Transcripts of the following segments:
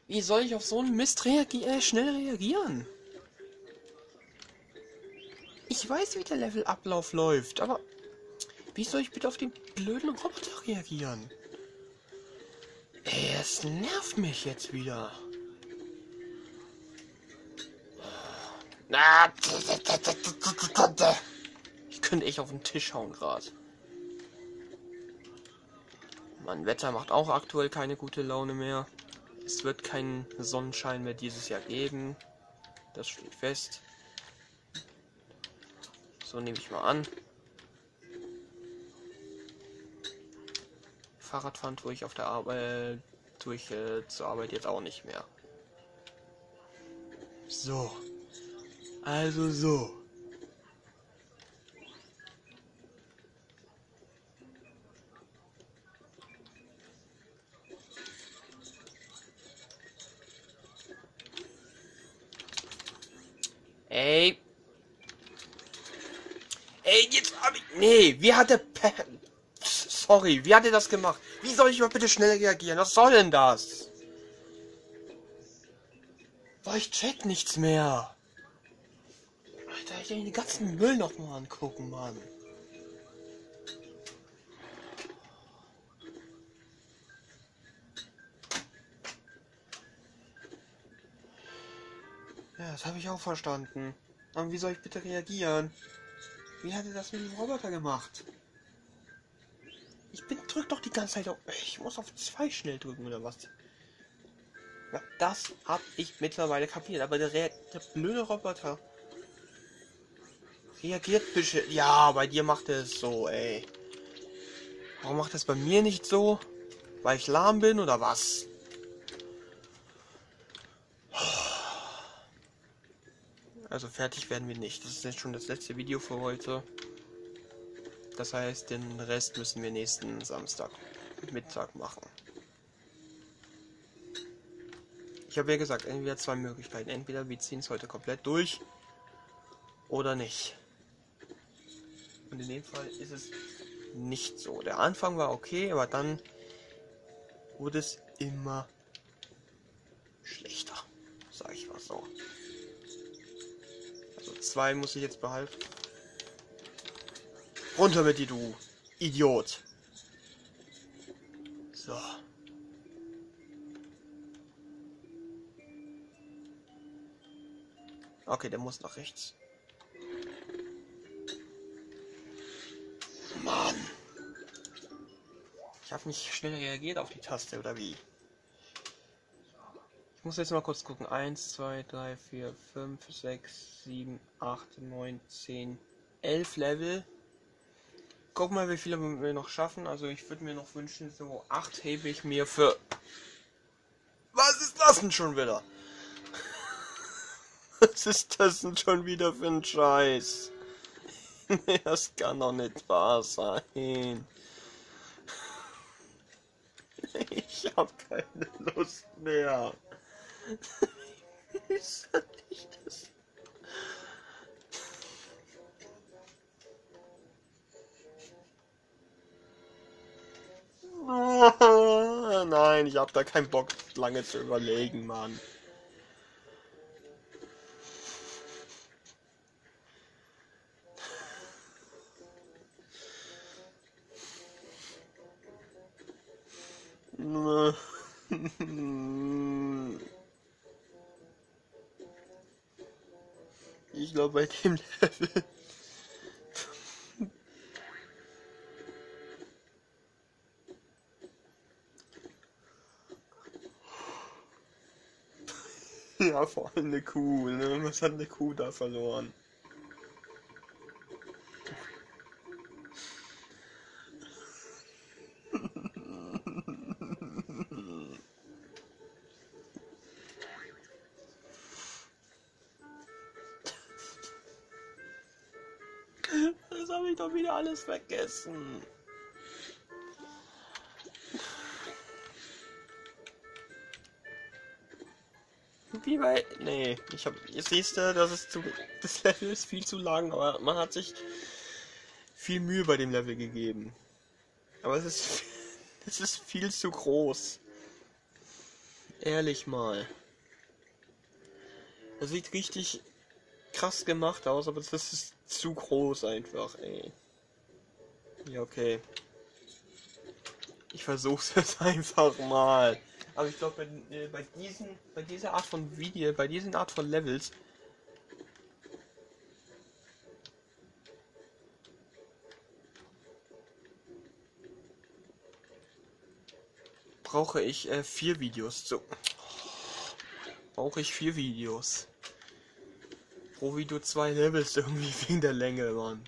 Wie soll ich auf so einen Mist schnell reagieren? Ich weiß, wie der Levelablauf läuft, aber wie soll ich bitte auf den blöden Roboter reagieren? Ey, es nervt mich jetzt wieder. Na, ich könnte echt auf den Tisch hauen gerade. Mein Wetter macht auch aktuell keine gute Laune mehr. Es wird keinen Sonnenschein mehr dieses Jahr geben. Das steht fest. So nehme ich mal an. Fahrradfahren tue ich auf der Arbeit, zur Arbeit jetzt auch nicht mehr. So. Also so. Ey. Ey, jetzt hab ich... Nee, wie hat der... Sorry, wie hat er das gemacht? Wie soll ich mal bitte schnell reagieren? Was soll denn das? Boah, ich check nichts mehr. Alter, ich will den ganzen Müll nochmal angucken, Mann. Ja, das habe ich auch verstanden. Aber wie soll ich bitte reagieren? Wie hat er das mit dem Roboter gemacht? Drück doch die ganze Zeit auf... Ich muss auf 2 schnell drücken, oder was? Ja, das hab ich mittlerweile kapiert. Aber der blöde Roboter reagiert bestimmt... Ja, bei dir macht er es so, ey. Warum macht er es bei mir nicht so? Weil ich lahm bin, oder was? Also fertig werden wir nicht. Das ist jetzt schon das letzte Video für heute. Das heißt, den Rest müssen wir nächsten Samstag Mittag machen. Ich habe ja gesagt, entweder 2 Möglichkeiten. Entweder wir ziehen es heute komplett durch oder nicht. Und in dem Fall ist es nicht so. Der Anfang war okay, aber dann wurde es immer schlechter. Sag ich mal so. Also 2 muss ich jetzt behalten. Runter mit dir, du Idiot. So. Okay, der muss nach rechts. Mann. Ich habe nicht schnell reagiert auf die Taste, oder wie? Ich muss jetzt mal kurz gucken. 1, 2, 3, 4, 5, 6, 7, 8, 9, 10, 11 Level. Guck mal, wie viele wir noch schaffen. Also ich würde mir noch wünschen, so 8 hebe ich mir für... Was ist das denn schon wieder? Was ist das denn schon wieder für ein Scheiß? Das kann doch nicht wahr sein. Ich hab keine Lust mehr. Ist das nicht das? Nein, ich hab da keinen Bock, lange zu überlegen, Mann. Ich glaube, bei dem Level... Ja, vor allem eine Kuh, ne? Was hat eine Kuh da verloren? Das habe ich doch wieder alles vergessen. Wie bei... Nee, Jetzt siehst du, das Level ist viel zu lang, aber man hat sich viel Mühe bei dem Level gegeben. Aber es ist viel zu groß. ehrlich mal. Das sieht richtig krass gemacht aus, aber das ist zu groß einfach, ey. Ja, okay. Ich versuch's jetzt einfach mal. Aber ich glaube, bei dieser Art von Video, bei diesen Art von Levels brauche ich 4 Videos. So. Brauche ich 4 Videos. Pro Video 2 Levels irgendwie wegen der Länge, Mann.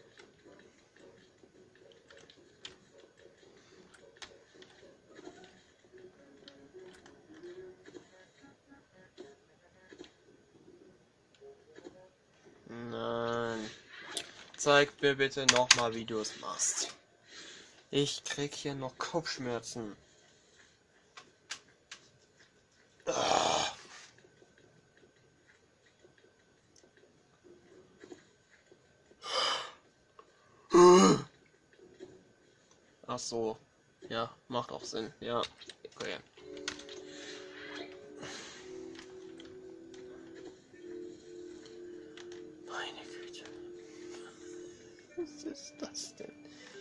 Nein. Zeig mir bitte nochmal, wie du es machst. Ich krieg hier noch Kopfschmerzen. Ach so. Ja, macht auch Sinn. Ja, okay. Meine Güte. Was ist das denn?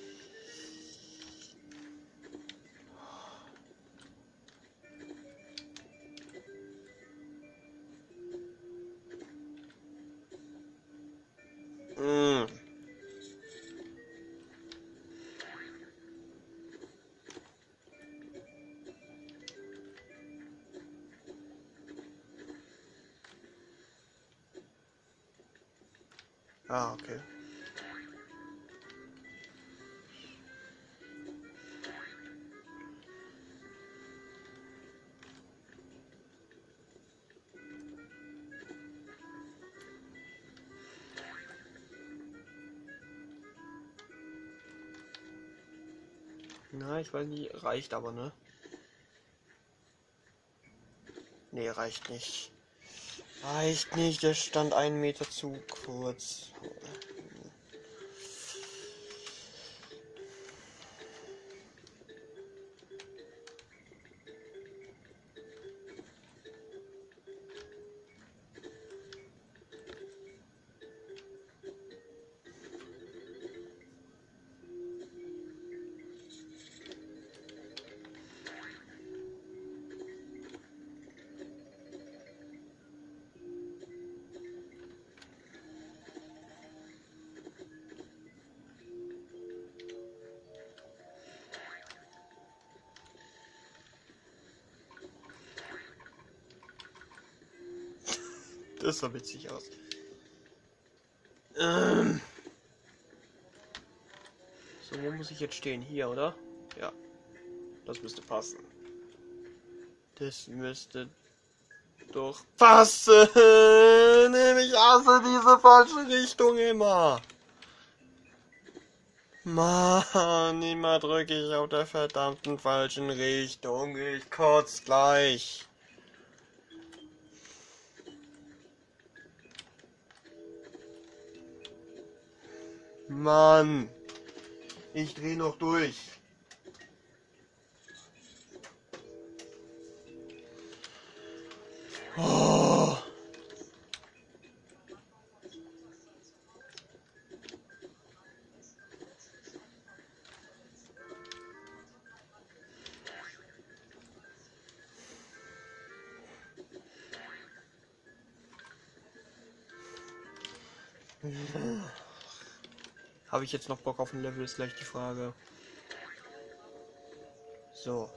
Ah, okay. Na, ich weiß nicht, reicht aber, ne? Nee, reicht nicht. Reicht nicht, der stand 1 Meter zu kurz. Das sah witzig aus. So, wo muss ich jetzt stehen? Hier, oder? Ja, das müsste passen. Das müsste doch passen. Ich hasse diese falsche Richtung immer. Mann, immer drücke ich auf der verdammten falschen Richtung. Ich kotz gleich. Mann, ich dreh noch durch. Oh. Habe ich jetzt noch Bock auf ein Level, ist gleich die Frage. So.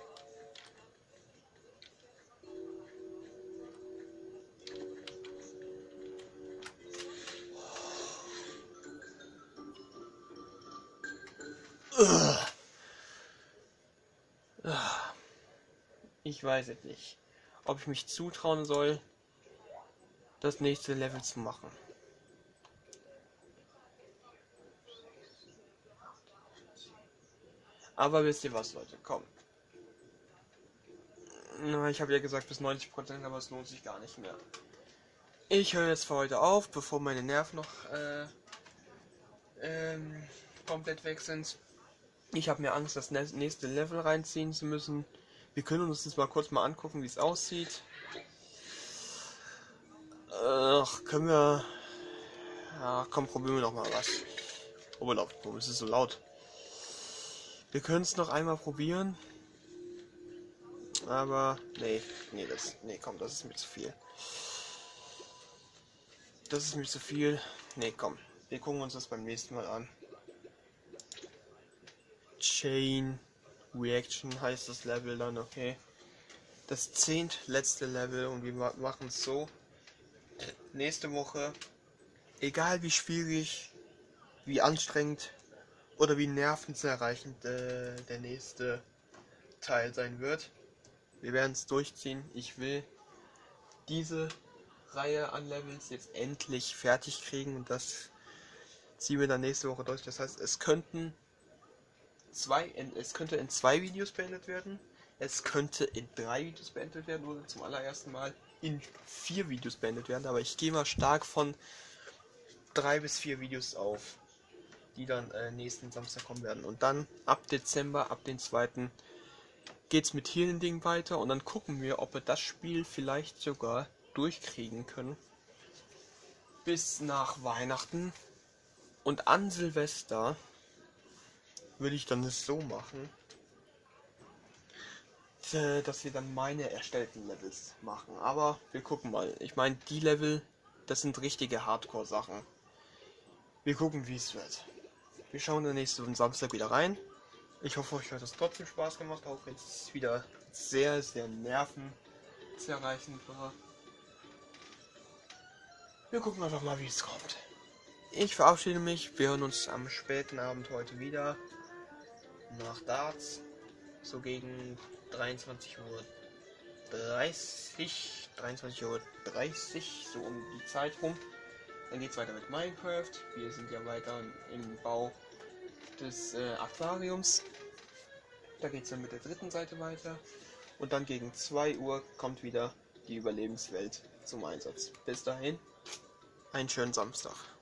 Ich weiß es nicht, ob ich mich zutrauen soll, das nächste Level zu machen. Aber wisst ihr was, Leute? Komm. Na, ich habe ja gesagt bis 90%, aber es lohnt sich gar nicht mehr. Ich höre jetzt für heute auf, bevor meine Nerven noch komplett weg sind. Ich habe mir Angst, das nächste Level reinziehen zu müssen, Wir können uns das mal kurz angucken, wie es aussieht. Ach, können wir... Ja, komm, probieren wir noch mal was. Oh, warum ist es so laut? Wir können es noch einmal probieren. Aber, nee, komm, das ist mir zu viel. Das ist mir zu viel. Nee, komm, wir gucken uns das beim nächsten Mal an. Chain Reaction heißt das Level dann, okay. Das 10. letzte Level und wir machen es so. Nächste Woche, egal wie schwierig, wie anstrengend oder wie nervenzerreichend der nächste Teil sein wird, wir werden es durchziehen. Ich will diese Reihe an Levels jetzt endlich fertig kriegen und das ziehen wir dann nächste Woche durch. Das heißt, es könnte in 2 Videos beendet werden, es könnte in 3 Videos beendet werden oder zum allerersten Mal in 4 Videos beendet werden, aber ich gehe mal stark von 3 bis 4 Videos auf, die dann nächsten Samstag kommen werden. Und dann ab Dezember, ab den 2. geht's mit Healing Ding weiter und dann gucken wir, ob wir das Spiel vielleicht sogar durchkriegen können bis nach Weihnachten. Und an Silvester würde ich dann es so machen, dass wir dann meine erstellten Levels machen. Aber wir gucken mal. Ich meine, die Level, das sind richtige Hardcore-Sachen. Wir gucken, wie es wird. Wir schauen dann nächsten Samstag wieder rein. Ich hoffe, euch hat es trotzdem Spaß gemacht, auch wenn es wieder sehr, sehr nervenzerreißend war. Wir gucken einfach mal, wie es kommt. Ich verabschiede mich. Wir hören uns am späten Abend heute wieder. Nach Darts. So gegen 23:30 Uhr. 23:30 Uhr, so um die Zeit rum. Dann geht es weiter mit Minecraft. Wir sind ja weiter im Bau des Aquariums. Da geht es dann mit der 3. Seite weiter. Und dann gegen 2 Uhr kommt wieder die Überlebenswelt zum Einsatz. Bis dahin, einen schönen Samstag.